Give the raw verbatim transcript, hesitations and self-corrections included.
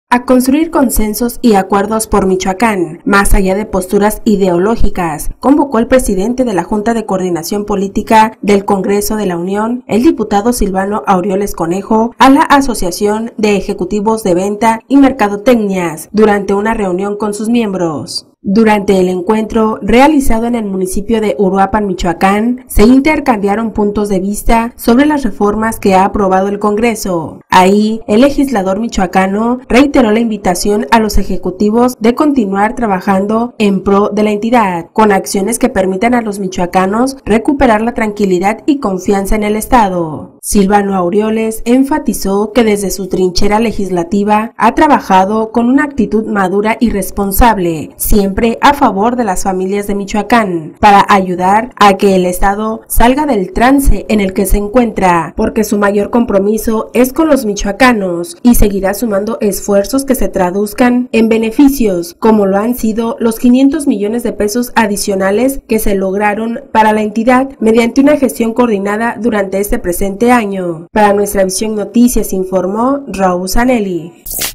A construir consensos y acuerdos por Michoacán, más allá de posturas ideológicas, convocó el presidente de la Junta de Coordinación Política del Congreso de la Unión, el diputado Silvano Aureoles Conejo, a la Asociación de Ejecutivos de Venta y Mercadotecnias durante una reunión con sus miembros. Durante el encuentro realizado en el municipio de Uruapan, Michoacán, se intercambiaron puntos de vista sobre las reformas que ha aprobado el Congreso. Ahí, el legislador michoacano reiteró la invitación a los ejecutivos de continuar trabajando en pro de la entidad, con acciones que permitan a los michoacanos recuperar la tranquilidad y confianza en el Estado. Silvano Aureoles enfatizó que desde su trinchera legislativa ha trabajado con una actitud madura y responsable, siempre a favor de las familias de Michoacán, para ayudar a que el Estado salga del trance en el que se encuentra, porque su mayor compromiso es con los michoacanos y seguirá sumando esfuerzos que se traduzcan en beneficios, como lo han sido los quinientos millones de pesos adicionales que se lograron para la entidad mediante una gestión coordinada durante este presente año. Para Nuestra Visión Noticias informó Raúl Zanelli.